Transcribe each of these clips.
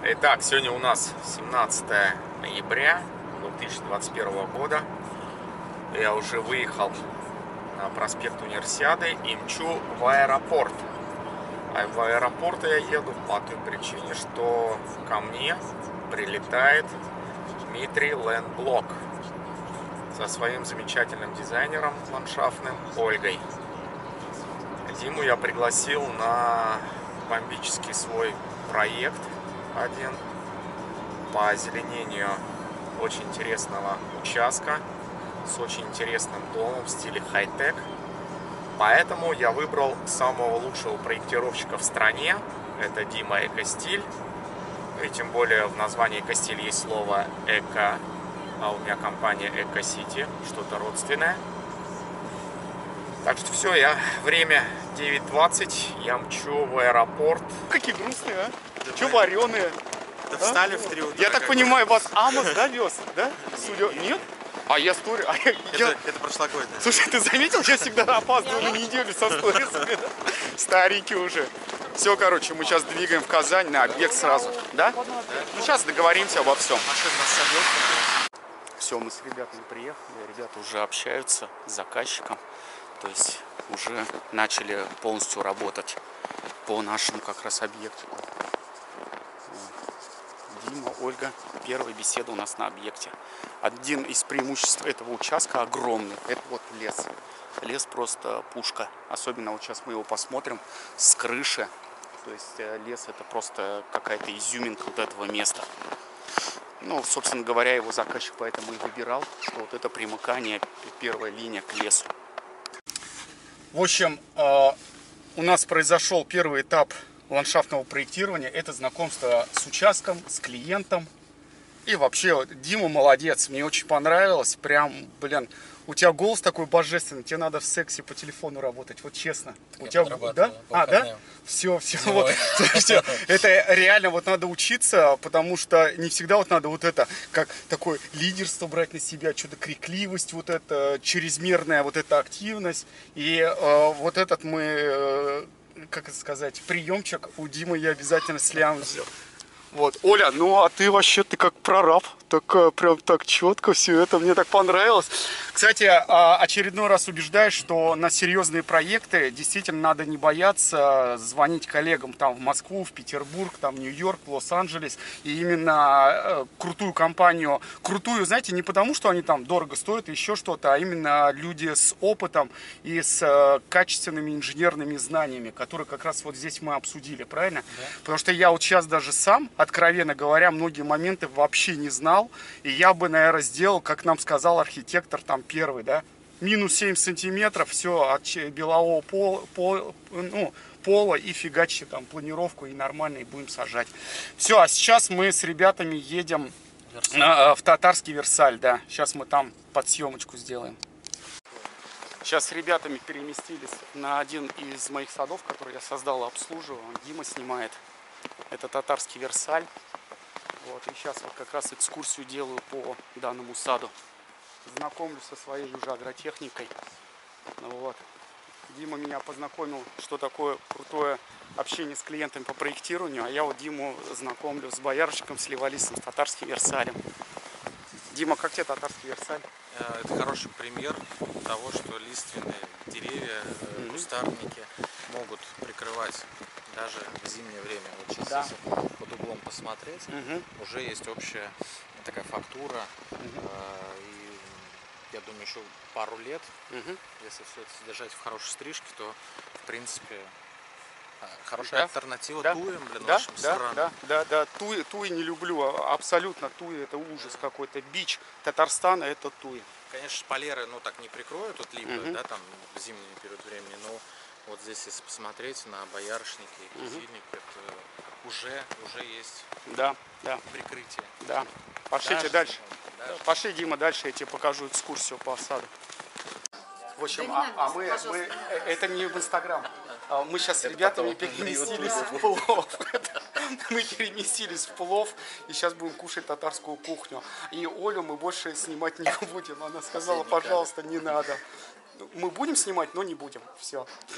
Итак, сегодня у нас 17 ноября 2021 года. Я уже выехал на проспект Универсиады и мчу в аэропорт. А в аэропорт я еду по той причине, что ко мне прилетает Дмитрий Ленблок со своим замечательным дизайнером ландшафтным Ольгой. Диму я пригласил на бомбический свой проект один по озеленению очень интересного участка с очень интересным домом в стиле хай-тек. Поэтому я выбрал самого лучшего проектировщика в стране. Это Дима Экостиль. И тем более в названии Экостиль есть слово эко, а у меня компания Экосити, что-то родственное. Так что все, время 9:20, я мчу в аэропорт. Какие грустные, а? Да. Че вареные? Да встали в 3 утра. Я так понимаю, вас Амос, да, вез? Да? Судя... Нет? А я стори... Это прошлогоднее. Слушай, ты заметил, я всегда опаздываю на неделю со сторисами, да? Старенький уже. Все, короче, мы сейчас двигаем в Казань на объект сразу, да? Ну, сейчас договоримся обо всем. Машина нас собьет. Все, мы с ребятами приехали, ребята уже общаются с заказчиком. То есть уже начали полностью работать по нашему как раз объекту. Дима, Ольга, первая беседа у нас на объекте. Один из преимуществ этого участка огромный. Это вот лес. Лес просто пушка. Особенно вот сейчас мы его посмотрим с крыши. То есть лес это просто какая-то изюминка вот этого места. Ну, собственно говоря, его заказчик поэтому и выбирал, что вот это примыкание, первая линия к лесу. В общем, у нас произошел первый этап ландшафтного проектирования. Это знакомство с участком, с клиентом. И вообще, Дима молодец, мне очень понравилось. Прям, блин, у тебя голос такой божественный, тебе надо в сексе по телефону работать, вот честно. У тебя, да? Да? Все, вот. Слушайте, это реально вот надо учиться, потому что не всегда вот надо вот это, как такое лидерство брать на себя, что-то крикливость, вот это, чрезмерная вот эта активность. И вот этот мы, как это сказать, приемчик у Димы я обязательно слям взял. Вот, Оля, ну а ты вообще, ты как прораб, так прям так четко все это, мне так понравилось. Кстати, очередной раз убеждаюсь, что на серьезные проекты действительно надо не бояться звонить коллегам там в Москву, в Петербург, там в Нью-Йорк, в Лос-Анджелес. И именно крутую компанию, крутую, знаете, не потому, что они там дорого стоят, еще что-то, а именно люди с опытом и с качественными инженерными знаниями, которые как раз вот здесь мы обсудили, правильно? Да. Потому что я вот сейчас даже сам, откровенно говоря, многие моменты вообще не знал. И я бы, наверное, сделал, как нам сказал архитектор там первый, да, минус 7 сантиметров, все от белового пола и фигачьте там планировку и нормально, и будем сажать. Все, а сейчас мы с ребятами едем в Татарский Версаль, да. Сейчас мы там подсъемочку сделаем. Сейчас с ребятами переместились на один из моих садов, который я создал и обслуживаю. Дима снимает. Это Татарский Версаль. Вот, и сейчас вот как раз экскурсию делаю по данному саду. Знакомлюсь со своей уже агротехникой. Вот. Дима меня познакомил, что такое крутое общение с клиентами по проектированию. А я вот Диму знакомлю с боярышником, с леволистом, с Татарским Версалем. Дима, как тебе Татарский Версаль? Это хороший пример того, что лиственные деревья, кустарники могут прикрывать даже в зимнее время. Вот сейчас, если под углом посмотреть, уже есть общая такая фактура. И я думаю, еще пару лет, если все это содержать в хорошей стрижке, то в принципе хорошая альтернатива туям для нашей страны. Да. Туи не люблю. Абсолютно туи это ужас какой-то. Бич Татарстана это туи. Конечно, шпалеры, ну так не прикроют от липы, да, там в зимний период времени, но вот здесь, если посмотреть на боярышники и кизильник, это уже есть прикрытие. Да. Пошлите дальше. Пошли, Дима, дальше я тебе покажу экскурсию по саду. В общем, мы это не в Инстаграм. Мы сейчас с ребятами переместились в плов. Мы переместились в плов и сейчас будем кушать татарскую кухню. И Олю мы больше снимать не будем. Она сказала, пожалуйста, не надо. Мы будем снимать, но не будем. Все.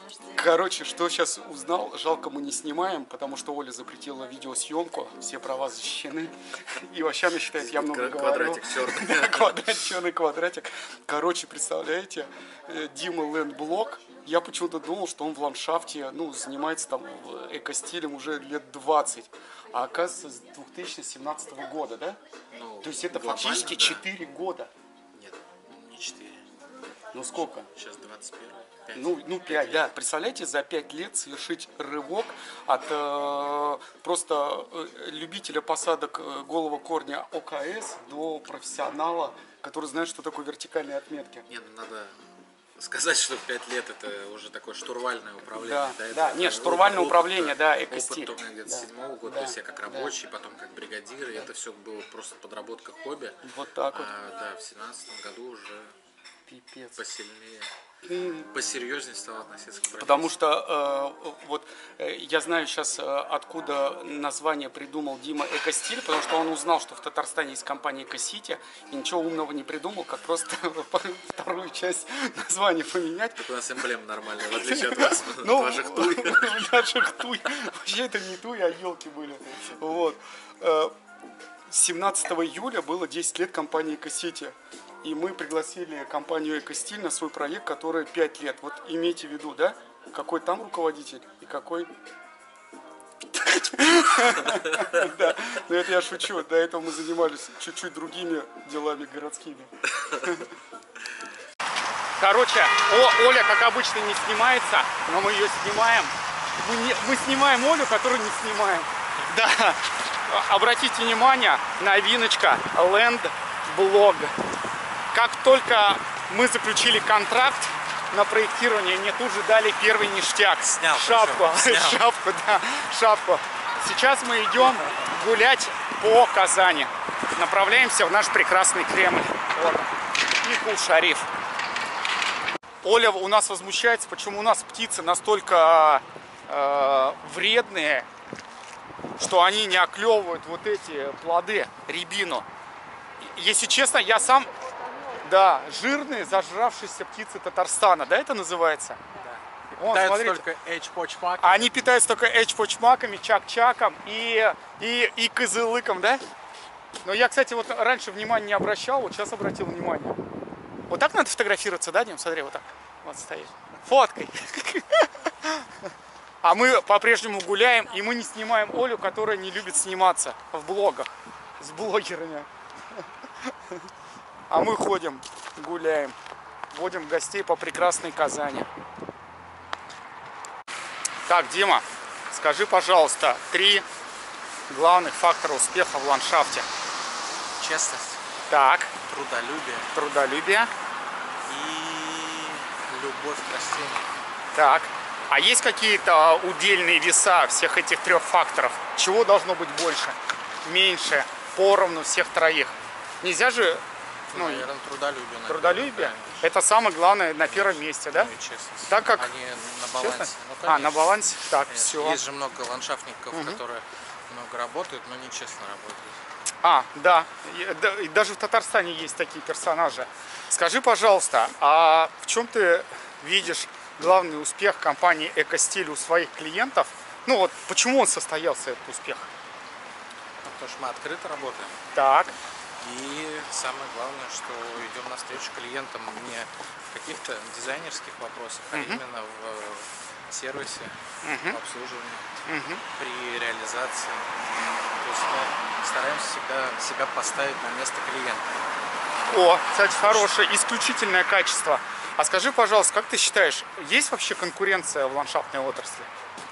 Короче, что сейчас узнал, жалко мы не снимаем, потому что Оля запретила видеосъемку, все права защищены. И вообще она считает, я много говорю. Квадратик черный. Да, квадрат, черный квадратик. Короче, представляете, Дима Лэндблок, я почему-то думал, что он в ландшафте, ну, занимается там экостилем уже лет 20. А оказывается, с 2017 года, да? Ну, То есть это глобально, фактически да. 4 года. Нет, не 4. Ну сколько? Сейчас 21. 5. Ну 5, да. Представляете, за 5 лет совершить рывок от просто любителя посадок голого корня ОКС до профессионала, который знает, что такое вертикальные отметки. Нет, ну надо сказать, что 5 лет это уже такое штурвальное управление. Да, это да, нет, штурвальное управление, да, Опыт экостиль. только где-то Да, 7-го года, да, то есть я как да. рабочий, потом как бригадир, и это все было просто подработка хобби. Вот так вот. Да, в 17 году уже Пипец. посильнее, посерьезнее стал относиться к профессии. Потому что я знаю сейчас, откуда название придумал Дима Экостиль, потому что он узнал, что в Татарстане есть компания Экосити, и ничего умного не придумал, как просто вторую часть названия поменять. Так у нас эмблема нормальная, в отличие от вас. Ну, Ваших туй. наших туй. Вообще это не туй, а елки были. Вот. 17 июля было 10 лет компании Экосити. И мы пригласили компанию Экостиль на свой проект, который 5 лет. Вот имейте в виду, да? Какой там руководитель и какой... Да, но это я шучу. До этого мы занимались чуть-чуть другими делами городскими. Короче, Оля, как обычно, не снимается, но мы ее снимаем. Мы снимаем Олю, которую не снимаем. Да. Обратите внимание, новиночка Лэндблок. Как только мы заключили контракт на проектирование, мне тут же дали первый ништяк. Снял, шапку. снял. Шапку, да, шапку. Сейчас мы идем гулять по Казани. Направляемся в наш прекрасный Кремль. Вот. И Кул-Шариф. Оля у нас возмущается, почему у нас птицы настолько вредные, что они не оклевывают вот эти плоды, рябину. Если честно, я сам... Да, жирные, зажравшиеся птицы Татарстана, да, это называется? Да. Вон, Питаются смотрите. только эйч-почмаками. Они питаются только эйч-почмаками, чак-чаком и кызылыком, да? Но я, кстати, вот раньше внимания не обращал, вот сейчас обратил внимание. Вот так надо фотографироваться, да, Дим? Смотри, вот так. Вот стоит. Фоткой. А мы по-прежнему гуляем, и мы не снимаем Олю, которая не любит сниматься в блогах с блогерами. А мы ходим, гуляем, водим гостей по прекрасной Казани. Так, Дима, скажи, пожалуйста, 3 главных фактора успеха в ландшафте. Честность, Так, трудолюбие трудолюбие. и любовь к растениям. Так, а есть какие-то удельные веса всех этих 3 факторов? Чего должно быть больше, меньше, поровну всех 3? Нельзя же... Ну, наверное, трудолюбие. Наверное, трудолюбие? конечно. Это самое главное на первом месте, да? Ну и честность. Так как... Они на балансе. Честность? Ну, На конечно. балансе? Так, Конечно. все. Есть же много ландшафтников, которые много работают, но нечестно работают. Да. И даже в Татарстане есть такие персонажи. Скажи, пожалуйста, а в чем ты видишь главный успех компании Экостиль у своих клиентов? Ну вот, почему он состоялся, этот успех? Ну, потому что мы открыто работаем. Так, И самое главное, что идем навстречу клиентам не в каких-то дизайнерских вопросах, а именно в сервисе, в обслуживании, при реализации. То есть мы стараемся всегда себя поставить на место клиента. кстати, хорошее, исключительное качество. А скажи, пожалуйста, как ты считаешь, есть вообще конкуренция в ландшафтной отрасли?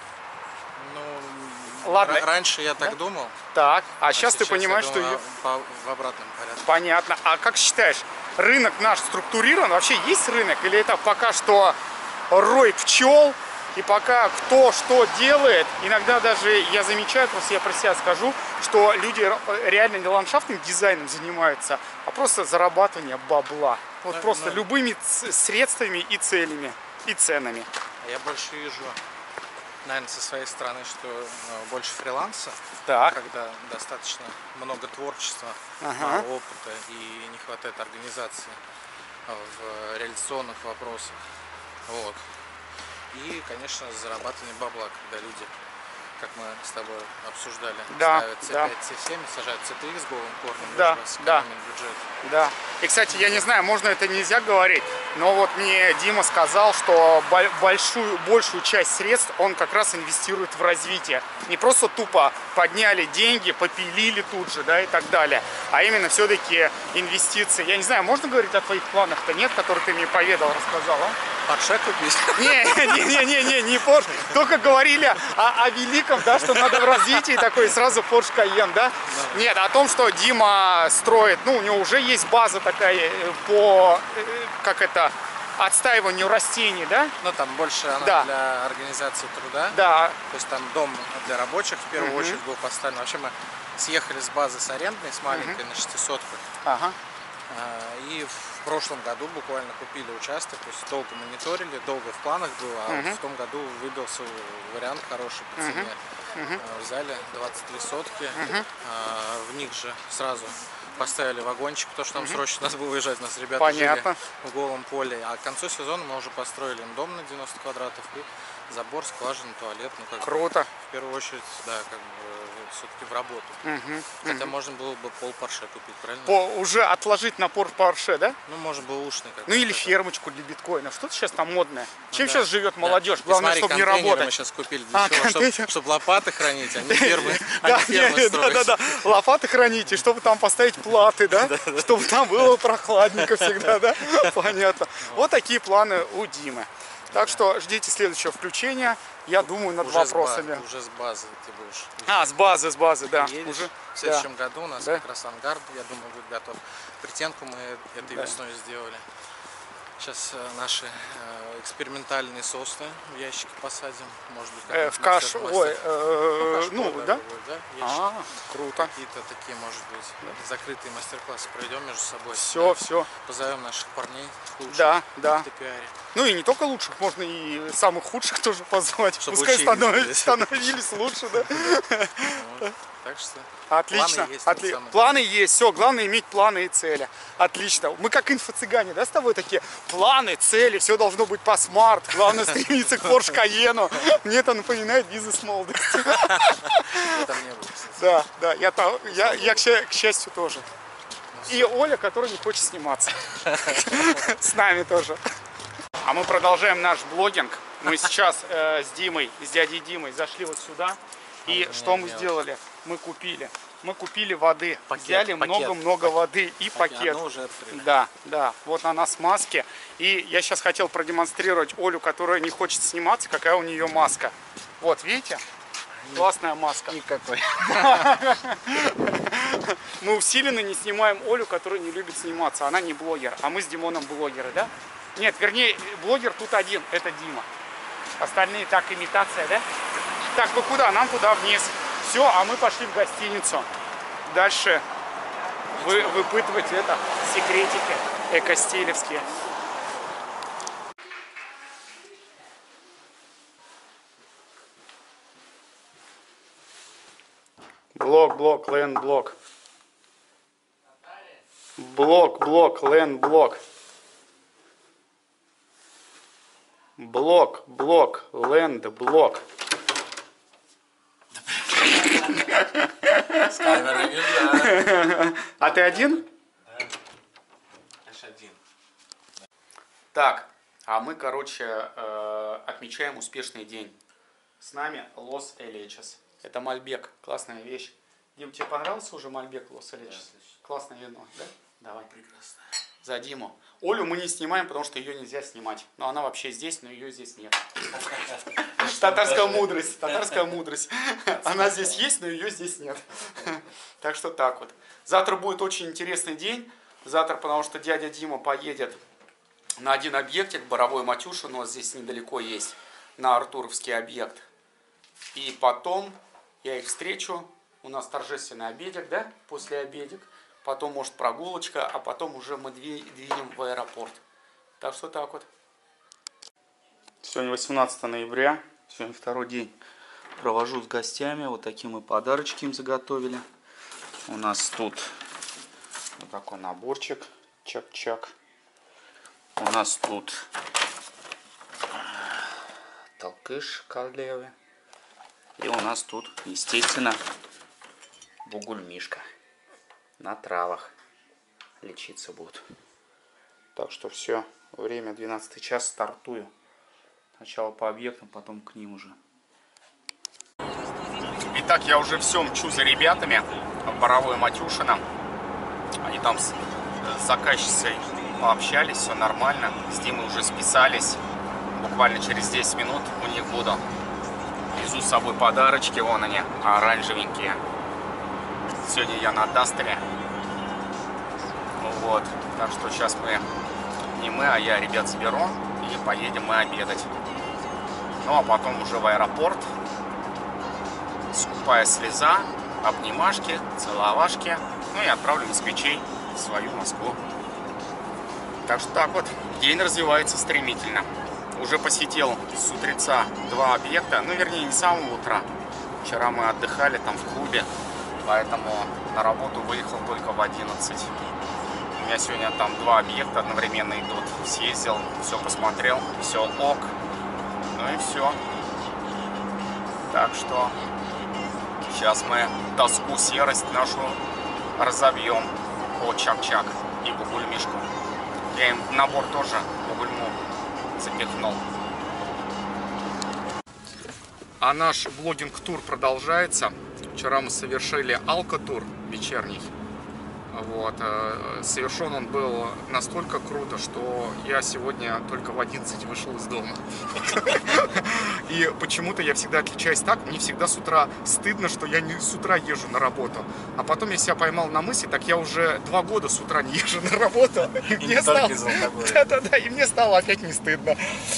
Ну, Ладно. раньше я так думал. Так, а сейчас ты понимаешь, я что... думаю, в обратном порядке. Понятно. А как считаешь, рынок наш структурирован? Вообще есть рынок? Или это пока что рой пчел? И пока кто что делает, иногда даже я замечаю, просто я про себя скажу, что люди реально не ландшафтным дизайном занимаются, а просто зарабатывание бабла. Вот просто любыми средствами и целями, и ценами. Я больше вижу, наверное, со своей стороны, что больше фриланса, Так. когда достаточно много творчества, опыта и не хватает организации в реализационных вопросах. Вот. И, конечно, зарабатывание бабла, когда люди, как мы с тобой обсуждали, Да, ставят C5, да. C7, сажают CTX с голым корнем, Да, лишь раз да. экономить бюджет. Да. И, кстати, я не знаю, можно это нельзя говорить, но вот мне Дима сказал, что большую часть средств он как раз инвестирует в развитие. Не просто тупо подняли деньги, попилили тут же, да, и так далее, а именно все-таки инвестиции. Я не знаю, можно говорить о твоих планах-то нет, которые ты мне поведал, рассказал, а? Порше купить? Не Porsche. Только говорили о великом, да, что надо в развитии такой, сразу Porsche Cayenne, да? Нет, о том, что Дима строит, ну, у него уже есть база такая по, как это, отстаиванию растений, да? Ну, там больше она Да. для организации труда. Да. То есть там дом для рабочих в первую очередь был поставлен. Вообще мы съехали с базы с арендной, с маленькой, на 600-ку. Ага. И в прошлом году буквально купили участок, то есть долго мониторили, долго в планах было, а в том году выбился вариант хороший по цене. Взяли 23 сотки, в них же сразу поставили вагончик, потому что там срочно надо было выезжать, у нас ребята Понятно. жили в голом поле. А к концу сезона мы уже построили им дом на 90 квадратов и забор, скважина, туалет. Ну, как Круто. бы, в первую очередь, да, как бы все-таки в работу. Хотя можно было бы пол Порше купить, правильно? Уже отложить на Porsche, да? Ну, может, бэушный какой-то. Ну или фермочку для биткоина. Что-то сейчас там модное. Чем да. сейчас живет Да. молодежь? Ты Главное, смотри, чтобы не контейнеры работать. мы сейчас купили для чего? контейнер. Чтобы лопаты хранить, а не фермы, Да, строить. да. Лопаты храните, чтобы там поставить платы, да? Чтобы там было прохладненько всегда, да? Понятно. Вот такие планы у Димы. Так что ждите следующего включения. Я думаю над вопросами. Уже с базы ты будешь. С базы, да. Едешь. Уже. В следующем году у нас Да. как раз ангар, я думаю, будет готов. Притенку мы этой весной сделали. Сейчас наши экспериментальные сосны в ящики посадим. Может быть, В кашу. Ой, да? Ящики. Круто. Какие-то такие, может быть, закрытые мастер-классы проведем между собой. Все. Позовем наших парней лучших Да. в ТПРе. Ну и не только лучших, можно и самых худших тоже позвать. Чтобы Пускай учились становились лучше, да? Вот. Так что Отлично. планы есть. тот самый. Планы есть, все, главное иметь планы и цели. Отлично. Мы как инфо-цыгане, да, с тобой такие планы, цели, все должно быть по смарт, главное стремиться к Porsche Cayenne. Мне это напоминает бизнес молодости. Я там не был, кстати. Да, я к счастью тоже. И Оля, которая не хочет сниматься. С нами тоже. А мы продолжаем наш блогинг. Мы сейчас с Димой, с дядей Димой зашли вот сюда. И что мы сделали? Мы купили воды. Взяли много-много воды и пакет. Одну уже открыли. Да. Вот она с маски. И я сейчас хотел продемонстрировать Олю, которая не хочет сниматься, какая у нее маска. Вот, видите? Классная маска. Никакой. Мы усиленно не снимаем Олю, которая не любит сниматься. Она не блогер. А мы с Димоном блогеры, да? Нет, вернее, блогер тут один. Это Дима. Остальные так, имитация, да? Так, вы куда? Нам туда вниз. Все, а мы пошли в гостиницу. Дальше выпытывать секретики эко-стилевские. Блок, лэнд-блок. Блок, лэнд-блок. Блок, лэнд-блок. С камерой нельзя. А ты один? Да. Аж один. Так, а мы, короче, отмечаем успешный день. С нами Лос Элечес. Это Мальбек. Классная вещь. Дим, тебе понравился уже Мальбек Лос Элечес? Да, классное вино, да? Давай. Прекрасно. За Диму. Олю мы не снимаем, потому что ее нельзя снимать. Но она вообще здесь, но ее здесь нет. Татарская мудрость. Она здесь есть, но ее здесь нет. Так что так вот. Завтра будет очень интересный день. Завтра, потому что дядя Дима поедет на один объектик, Боровой Матюшин, у нас здесь недалеко есть, на Артуровский объект. И потом я их встречу. У нас торжественный обедик, да? После обедик. Потом, может, прогулочка, а потом уже мы двинем в аэропорт. Так что так вот. Сегодня 18 ноября. Сегодня второй день провожу с гостями. Вот такие мы подарочки им заготовили. У нас тут вот такой наборчик. Чак-чак. У нас тут Талкыш королевы. И у нас тут, естественно, бугульмишка. На травах лечиться будут. Так что все, время 12 час, стартую. Сначала по объектам, потом к ним уже. Итак, я уже все мчу за ребятами в Боровое Матюшино. Они там с заказчицей пообщались, все нормально. С Димой уже списались. Буквально через 10 минут у них буду. Везу с собой подарочки, вон они, оранжевенькие. Сегодня я на Дастере. Вот, так что сейчас не мы, а я ребят заберу и поедем мы обедать. Ну а потом уже в аэропорт. Скупая слеза, обнимашки, целовашки. Ну и отправлю москвичей в свою Москву. Так что так вот, день развивается стремительно. Уже посетил с утреца 2 объекта, ну вернее не с самого утра. Вчера мы отдыхали там в клубе, поэтому на работу выехал только в 11. У меня сегодня там 2 объекта одновременно идут. Съездил, все посмотрел, все ок. Ну и все. Так что сейчас мы тоску, серость нашу разобьем по чак-чак и бугульмишку. Я им набор тоже бугульму запихнул. А наш блогинг-тур продолжается. Вчера мы совершили алко-тур вечерний. Вот. Совершен он был настолько круто, что я сегодня только в 11 вышел из дома. И почему-то я всегда отличаюсь так. Мне всегда с утра стыдно, что я не с утра езжу на работу. А потом я себя поймал на мысли, так я уже 2 года с утра не езжу на работу. Да-да-да, и мне стало опять не стыдно.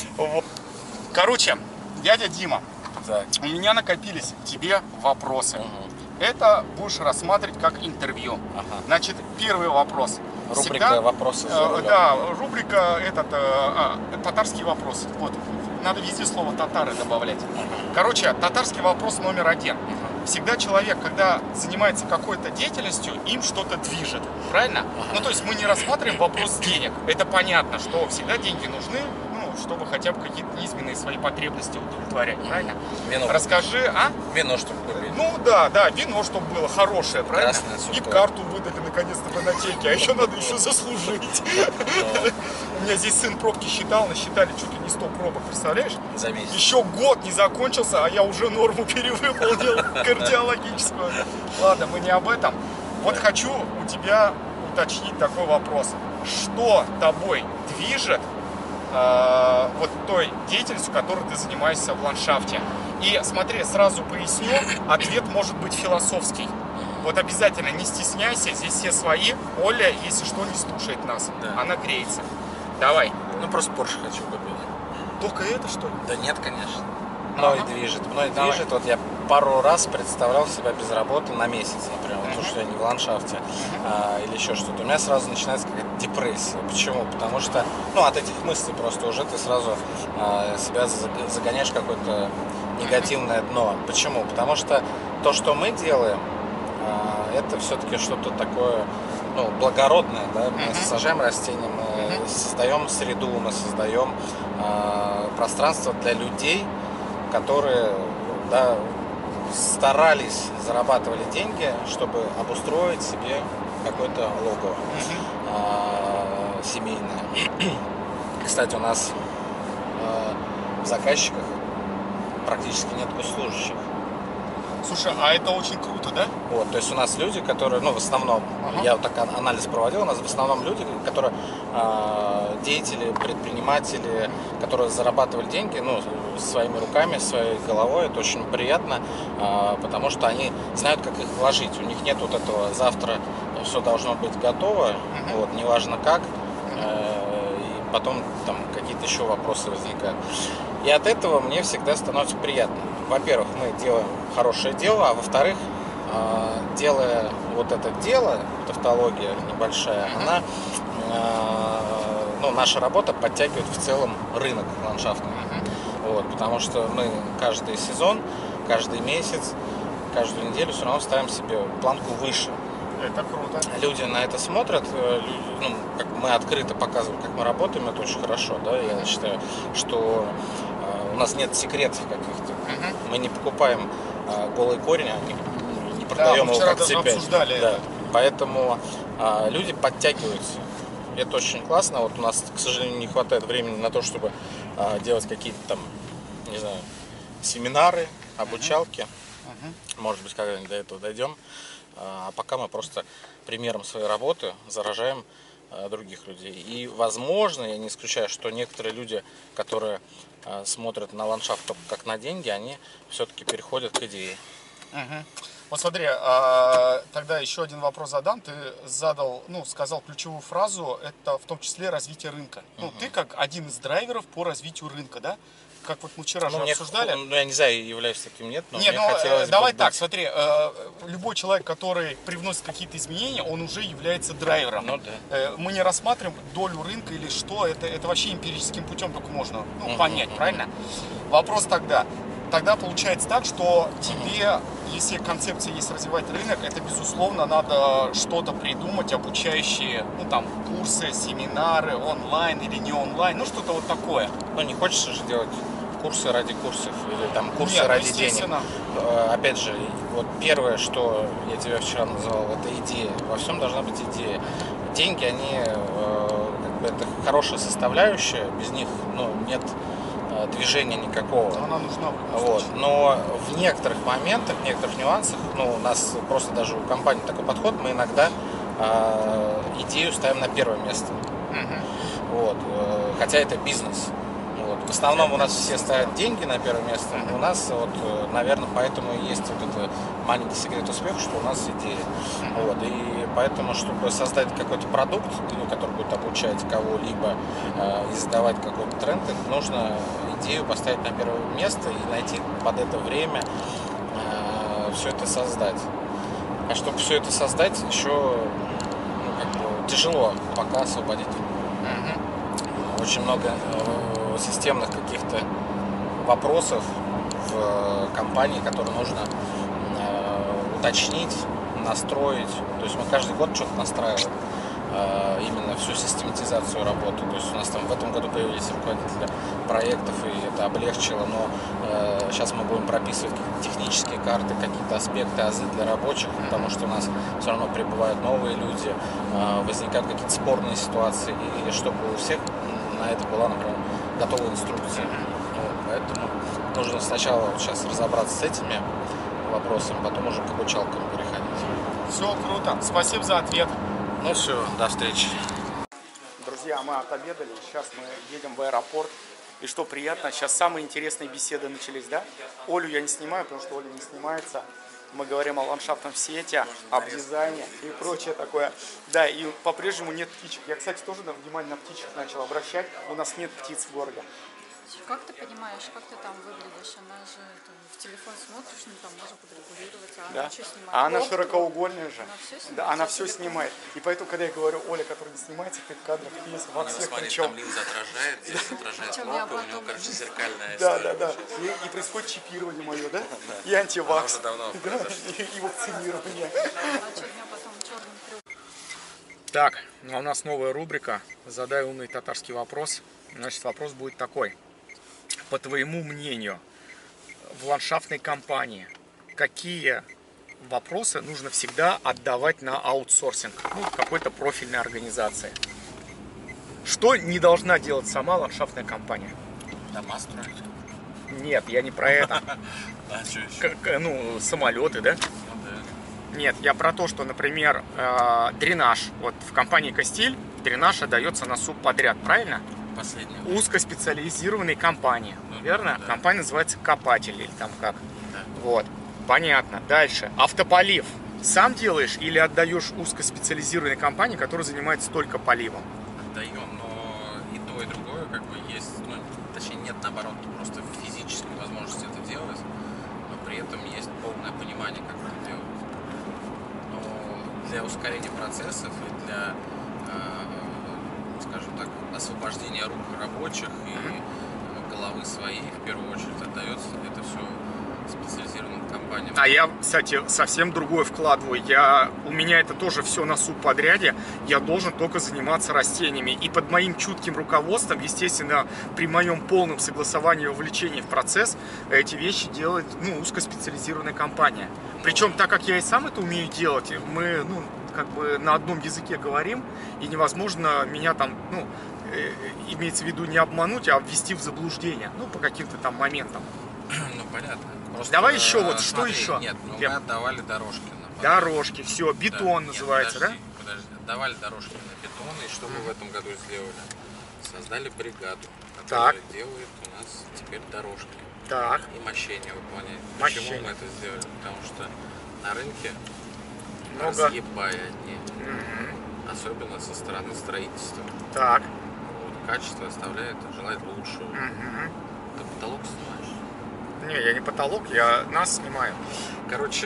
Короче, дядя Дима, у меня накопились к тебе вопросы. Это будешь рассматривать как интервью. Значит, первый вопрос. Рубрика «Вопросы за рулем». Да, рубрика татарский вопрос. Вот. Надо везде слово татары добавлять. Короче, татарский вопрос номер 1. Всегда человек, когда занимается какой-то деятельностью, им что-то движет. Правильно? Ну, то есть мы не рассматриваем вопрос денег. Это понятно, что всегда деньги нужны, чтобы хотя бы какие-то низменные свои потребности удовлетворять, правильно? Вино. Расскажи, а? Вино, чтобы купить. Ну да, вино, чтобы было хорошее, правильно? Красное, и карту выдали наконец-то в инотеке, а еще надо еще заслужить. У меня здесь сын пробки считал, насчитали чуть ли не 100 пробок, представляешь? За месяц. Еще год не закончился, а я уже норму перевыполнил кардиологическую. Ладно, мы не об этом. Вот хочу у тебя уточнить такой вопрос. Что тобой движет вот той деятельностью, которой ты занимаешься в ландшафте? И смотри, сразу поясню, ответ может быть философский. Вот обязательно не стесняйся, здесь все свои. Оля, если что, не слушает нас. Да. Она греется. Давай. Ну просто Porsche хочу купить. Только это, что ли? Да нет, конечно. Мной движет. Вот я пару раз представлял себя без работы на месяц, например, потому что я не в ландшафте или еще что-то. У меня сразу начинается какая-то депрессия. Почему? Потому что, от этих мыслей просто уже ты сразу себя загоняешь в какое-то негативное дно. Почему? Потому что то, что мы делаем, это все-таки что-то такое, благородное, да? Мы сажаем растения, мы создаем среду, мы создаем пространство для людей, которые, старались, зарабатывали деньги, чтобы обустроить себе какое-то логово семейное. Кстати, у нас в заказчиках практически нет госслужащих. Слушай, а это очень круто, да? Вот, то есть у нас люди, которые, в основном, я вот так анализ проводил, у нас в основном люди, которые деятели, предприниматели, которые зарабатывали деньги, своими руками, своей головой. Это очень приятно, потому что они знают, как их вложить. У них нет вот этого завтра все должно быть готово, вот, неважно как, и потом там какие-то еще вопросы возникают. И от этого мне всегда становится приятно. Во-первых, мы делаем хорошее дело, а во-вторых, делая вот это дело, тавтология небольшая, она, наша работа подтягивает в целом рынок ландшафтный. Вот, потому что мы каждый сезон, каждый месяц, каждую неделю все равно ставим себе планку выше. Это круто. Люди на это смотрят, как мы открыто показываем, как мы работаем, это очень хорошо, да, я считаю, что у нас нет секретов каких-то. Мы не покупаем голый корень, не продаем его как цепь. Да. Поэтому люди подтягиваются. Это очень классно. Вот у нас, к сожалению, не хватает времени на то, чтобы делать какие-то там, не знаю, семинары, обучалки. Может быть, когда-нибудь до этого дойдем. А пока мы просто примером своей работы заражаем других людей. И, возможно, я не исключаю, что некоторые люди, которые смотрят на ландшафт только как на деньги, они все-таки переходят к идее. Вот смотри, тогда еще один вопрос задам. Ты задал, сказал ключевую фразу, это в том числе развитие рынка. Ты как один из драйверов по развитию рынка, да? Как вот мы вчера же обсуждали. Я не знаю, являюсь таким, нет, но нет, мне хотелось давай бы так, быть. смотри, любой человек, который привносит какие-то изменения, он уже является драйвером. Да. Мы не рассматриваем долю рынка или что, это вообще эмпирическим путем только можно понять, правильно? Вопрос тогда получается так, что тебе, если концепция есть развивать рынок, это безусловно надо что-то придумать, обучающие, курсы, семинары, онлайн или не онлайн, что-то вот такое. Не хочется же делать курсы ради курсов или там курсы ради денег. Опять же, вот первое, что я тебя вчера называл, это идея. Во всем должна быть идея. Деньги, они это хорошая составляющая, без них нет движения никакого. Она нужна. Вот. Но в некоторых моментах, в некоторых нюансах, у нас просто даже у компании такой подход, мы иногда идею ставим на первое место. Вот. Хотя это бизнес. Вот. В основном у нас все ставят деньги на первое место. У нас, наверное, поэтому и есть вот этот маленький секрет успеха, что у нас идея. Вот. И поэтому, чтобы создать какой-то продукт, который будет обучать кого-либо и задавать какой-то тренд, нужно идею поставить на первое место и найти под это время все это создать. А чтобы все это создать, еще тяжело пока освободить. Очень много системных каких-то вопросов в компании, которые нужно уточнить, настроить. То есть мы каждый год что-то настраиваем, именно всю систематизацию работы. То есть у нас там в этом году появились руководители проектов, и это облегчило, но сейчас мы будем прописывать какие-то технические карты, какие-то аспекты, азы для рабочих, потому что у нас все равно прибывают новые люди, возникают какие-то спорные ситуации, и чтобы у всех на это была, например, готовая инструкция. Поэтому нужно сначала сейчас разобраться с этими вопросами, потом уже к обучалкам переходить. Все круто. Спасибо за ответ. Все, до встречи. Друзья, мы отобедали, сейчас мы едем в аэропорт. И что приятно, сейчас самые интересные беседы начались, да? Олю я не снимаю, потому что Оля не снимается. Мы говорим о ландшафтном свете, об дизайне и прочее такое. Да, и по-прежнему нет птичек. Я, кстати, тоже внимание на птичек начал обращать. У нас нет птиц в городе. Как ты понимаешь, как ты там выглядишь? Она же в телефон смотришь, там можно подрегулировать, а да? Она что снимает? А она широкоугольная же. Она все снимает? Да, она все снимает. И поэтому, когда я говорю Оля, которая не снимается, ты в кадрах есть во всех. Причем там линза отражает, здесь отражает лоб, и у него, короче, зеркальная история. Да. И происходит чипирование мое, да? И антивакс. Она уже давно произошла. И вакцинирование. А что дня потом черным крюком? Так, у нас новая рубрика «Задай умный татарский вопрос». Значит, вопрос будет такой. По твоему мнению, в ландшафтной компании какие вопросы нужно всегда отдавать на аутсорсинг, какой-то профильной организации? Что не должна делать сама ландшафтная компания? Дома строить. Нет, я не про это. А что еще? Самолеты, да? Нет, я про то, что, например, дренаж. Вот в компании Кастиль дренаж отдается на субподряд, правильно? Последнее. Узкоспециализированной компании, верно? Да. Компания называется Копатель или там как. Да. Вот, понятно. Дальше. Автополив сам делаешь или отдаешь узкоспециализированной компании, которая занимается только поливом? Отдаем, но и то, и другое есть, точнее нет, наоборот, просто физической возможности это делать, но при этом есть полное понимание, как это делать. Но для ускорения процессов и для, скажем так, освобождения рук рабочих и головы своей в первую очередь отдается это все специализированным компаниям. А я, кстати, совсем другое вкладываю. У меня это тоже все на субподряде. Я должен только заниматься растениями. И под моим чутким руководством, естественно, при моем полном согласовании и вовлечении в процесс, эти вещи делает узкоспециализированная компания. Причем, так как я и сам это умею делать, мы как бы на одном языке говорим, и невозможно меня там, имеется в виду не обмануть, а ввести в заблуждение, по каким-то там моментам. Ну, понятно. Просто, давай еще вот, что смотри, еще? Нет, мы отдавали дорожки. Дорожки, все, бетон да, называется, нет, подожди, отдавали дорожки на бетон, и что мы в этом году сделали? Создали бригаду, которая делает у нас теперь дорожки. Так. И мощение выполняет. Мощение. Почему мы это сделали? Потому что на рынке много разъебая одни. Особенно со стороны строительства. Так. Вот, качество оставляет, желает лучшего. Ты потолок снимаешь? Не, я не потолок, я нас снимаю. Короче,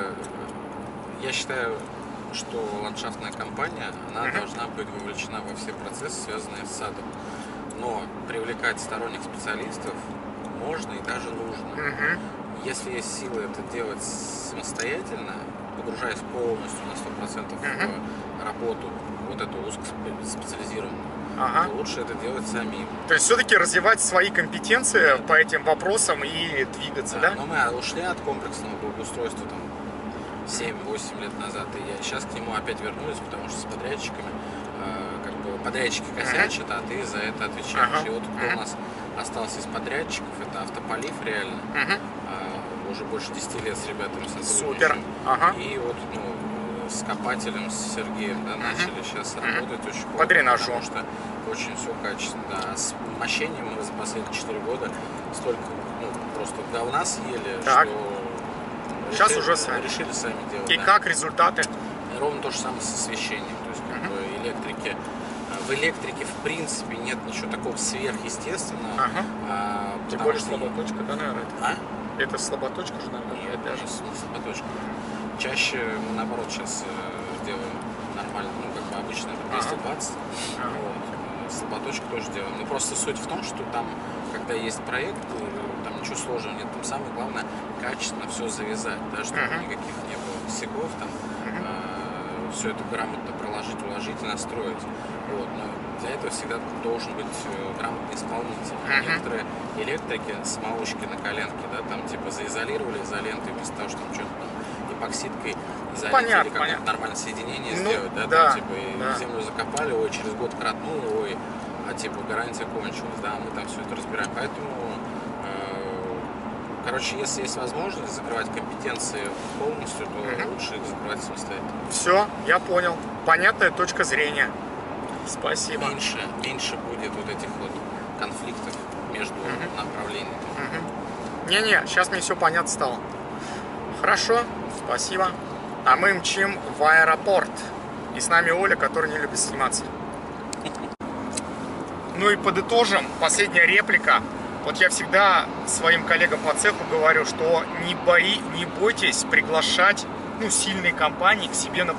я считаю, что ландшафтная компания, она должна быть вовлечена во все процессы, связанные с садом. Но привлекать сторонних специалистов можно и даже нужно. Если есть силы это делать самостоятельно, погружаясь полностью на 100% в работу, вот эту узкоспециализированную, то лучше это делать самим. То есть все-таки развивать свои компетенции по этим вопросам и двигаться, да? Но мы ушли от комплексного благоустройства там 7-8 лет назад, и я сейчас к нему опять вернулись, потому что с подрядчиками, как бы подрядчики косячат, а ты за это отвечаешь. И вот кто у нас остался из подрядчиков, это Автополив реально, уже больше 10 лет с ребятами сотрудничаем. Супер. И вот с копателем, с Сергеем, начали сейчас работать очень плотно, по дренажу. потому что очень все качественно. Да. С мощением мы за последние 4 года столько просто говна съели, так. что сейчас решили сами делать. И как результаты? И ровно то же самое с освещением. То есть в электрике в принципе нет ничего такого сверхъестественного. Тем более слаботочка, да, наверное? Это слаботочка же, наверное? Нет, даже не слаботочка. Чаще мы наоборот сейчас делаем нормально, как бы обычно это 220. Слаботочку тоже делаем. Но просто суть в том, что там, когда есть проект, там ничего сложного нет. Там самое главное качественно все завязать, да, чтобы никаких не было косяков, там все это грамотно проложить, уложить и настроить. Вот. Но для этого всегда должен быть грамотный исполнитель. Некоторые электрики с малышки на коленке, да, там типа заизолировали изолентой вместо того, чтобы что-то там эпоксидкой изолировать или какое-то нормальное соединение сделать, да, там типа и землю закопали, через год кратнуло, а типа гарантия кончилась, да, мы там все это разбираем. Поэтому, короче, если есть возможность закрывать компетенции полностью, то лучше их закрывать самостоятельно. Все, я понял. Понятная точка зрения. Спасибо. Меньше будет вот этих вот конфликтов между направлениями. Не-не, сейчас мне все понятно стало. Хорошо, спасибо. А мы мчим в аэропорт. И с нами Оля, которая не любит сниматься. Ну и подытожим, последняя реплика. Вот я всегда своим коллегам по цеху говорю, что не бойтесь приглашать сильные компании к себе на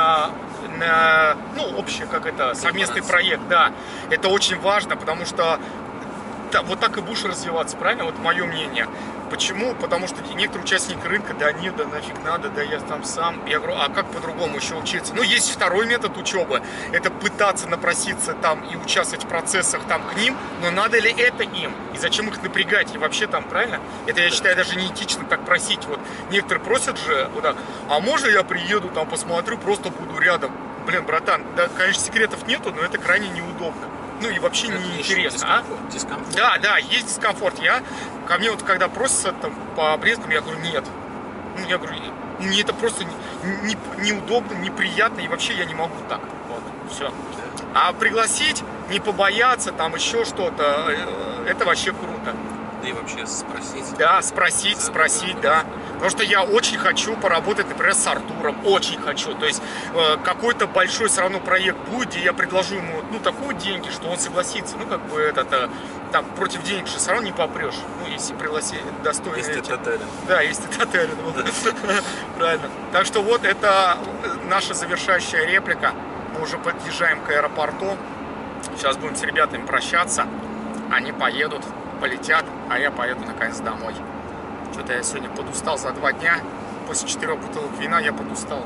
общий, совместный проект, да. Это очень важно, потому что вот так и будешь развиваться, правильно? Вот мое мнение. Почему? Потому что некоторые участники рынка, да нафиг надо, да я там сам. Я говорю, а как по-другому еще учиться? Есть второй метод учебы. Это пытаться напроситься там и участвовать в процессах там к ним, но надо ли это им? И зачем их напрягать? И вообще там, правильно? Это, я считаю, даже неэтично так просить. Вот некоторые просят же, вот так, а можно я приеду, там посмотрю, просто буду рядом? Блин, братан, да, конечно, секретов нету, но это крайне неудобно. И вообще неинтересно. Дискомфорт. Да, есть дискомфорт. Ко мне вот когда просятся там по обрезкам, я говорю, нет. Я говорю, мне это просто неудобно, неприятно, и вообще я не могу так. Вот, все. А пригласить, не побояться, там еще что-то, это вообще круто. Да и вообще спросить. Да, спросить, да. Потому что я очень хочу поработать, например, с Артуром. Очень хочу. То есть какой-то большой все равно проект будет, где я предложу ему такие деньги, что он согласится. Там против денег же все равно не попрешь. Если пригласить достойно. Если татарин. Да, если татарин. Правильно. Так что вот это наша завершающая реплика. Мы уже подъезжаем к аэропорту. Сейчас будем с ребятами прощаться. Они поедут, полетят, а я поеду наконец домой. Что-то я сегодня подустал за 2 дня. После 4 бутылок вина я подустал.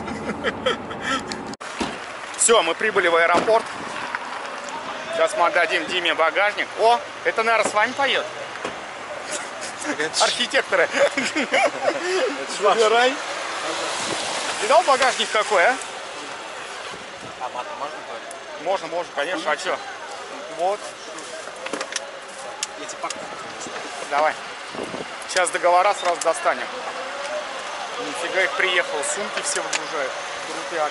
Все, мы прибыли в аэропорт. Сейчас мы отдадим Диме багажник. О, это, наверное, с вами поедет. Архитекторы. Забирай. Видал багажник какой, а? А матом можно говорить? Можно, можно, конечно. А что? Вот. Я тебе покажу. Давай. Сейчас договора сразу достанем. Нифига их приехало. Сумки все выгружают. Крутяк.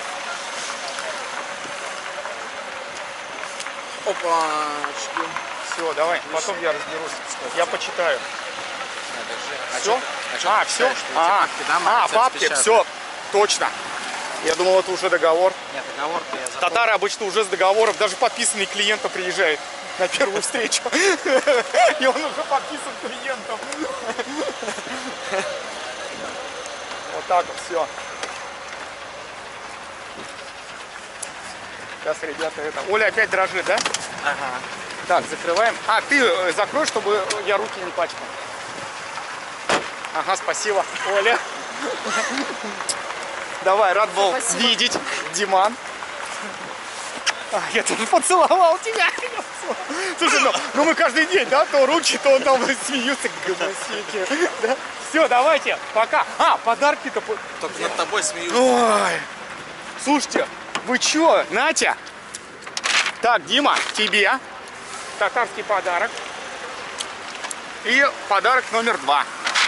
Опачки. Все, давай. Потом я разберусь. Я почитаю. Все? Все? Папки, все. Точно. Я думал, это уже договор. Нет, договор-то я забыл. Татары обычно уже с договором, даже подписанный клиентом приезжает на первую встречу. И он уже подписан клиентом. Вот так вот все. Сейчас, ребята, это... Оля опять дрожит, да? Ага. Так, закрываем. А, ты закрой, чтобы я руки не пачкал. Ага, спасибо, Оля. Давай, рад был видеть, Диман. Я тоже поцеловал тебя. Слушай, ну мы каждый день, да, то руки, то он там смеются, гомосеки. Да? Все, давайте, пока. А, подарки-то... Только над тобой смеются. Ой, слушайте, вы чё, Натя? Так, Дима, тебе татарский подарок. И подарок номер 2.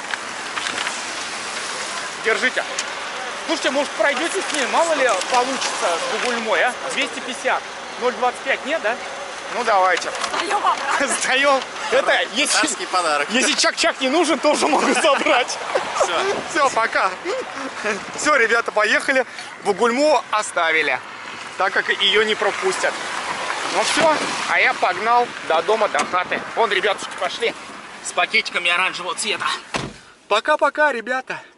Держите. Слушайте, может, пройдете с ним? Мало ли получится с Бугульмой, а? 250. 0,25 нет, да? Ну, давайте. Сдаем обратно. Сдаем. Это, Татарский подарок. если чак-чак не нужен, тоже могу забрать. Все, пока. Все, ребята, поехали. Бугульму оставили, так как ее не пропустят. Ну все, а я погнал до дома, до хаты. Вон, ребятушки, пошли с пакетиками оранжевого цвета. Пока-пока, ребята.